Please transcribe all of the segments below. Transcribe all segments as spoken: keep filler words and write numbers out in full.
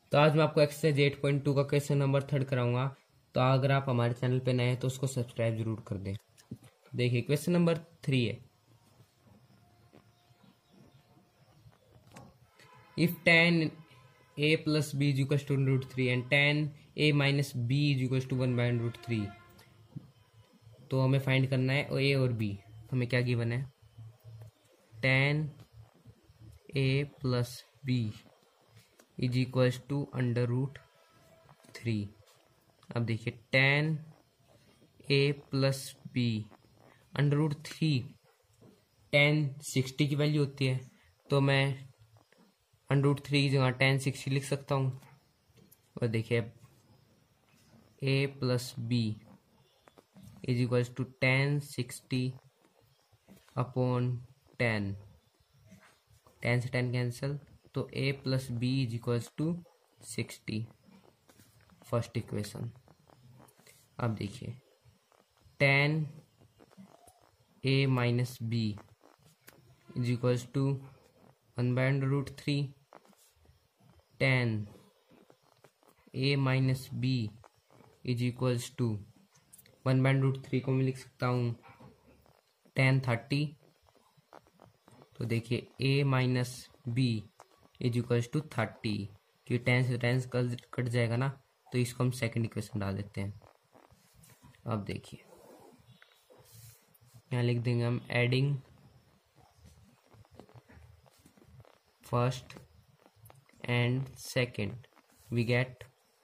तो आज मैं आपको एक्सरसाइज एट पॉइंट टू का क्वेश्चन नंबर थर्ड कराऊंगा। तो अगर आप हमारे चैनल पे नए हैं तो उसको सब्सक्राइब जरूर कर दें। देखिए क्वेश्चन नंबर थ्री है, if ten A plus B is equal to root three and ten A minus B is equal to one by root three. तो हमें फाइंड करना है ए और बी। हमें क्या गिवन है, ten A plus B is equal to under root three. अब देखिए टेन ए plus b under root three, ten sixty की वैल्यू होती है, तो मैं अंडर रूट थ्री की जगह टेन सिक्सटी लिख सकता हूँ। और देखिए a plus B is equal to ten sixty upon ten, ten से टेन कैंसिल, तो a plus B is equal to sixty, first equation. अब देखिए ten A minus B is equal to one by under root three, ten A minus B is equal to one by root three को मैं लिख सकता हूँ ten thirty. तो देखिए a minus B is equal to thirty, क्योंकि ten से ten cut जाएगा ना, तो इसको हम सेकंड इक्वेशन डाल देते हैं। अब देखिए यहाँ लिख देंगे हम adding first and second, we get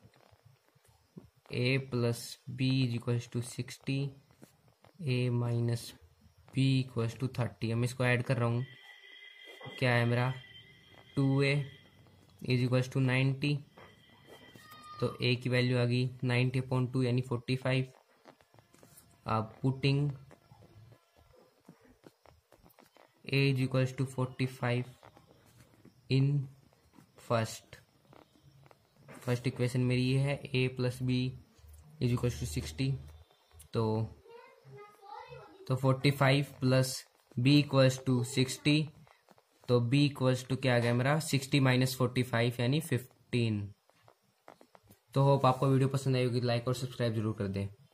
a plus B is equal to sixty, a minus b equal to thirty. मैं इसको ऐड कर रहा हूँ, क्या है मेरा two a is equal to ninety, तो ए की वैल्यू आ गई नाइन्टी अपॉन टू यानी फोर्टी फाइव। अब putting a is equal to forty five in first, first equation मेरी ये है a plus B is equal to sixty, तो तो forty five plus b equals to sixty, तो बी इक्वल्स टू क्या आ गया मेरा सिक्सटी माइनस फोर्टी फाइव यानी फिफ्टीन। तो होप आपको वीडियो पसंद आई होगी, लाइक और सब्सक्राइब जरूर कर दें।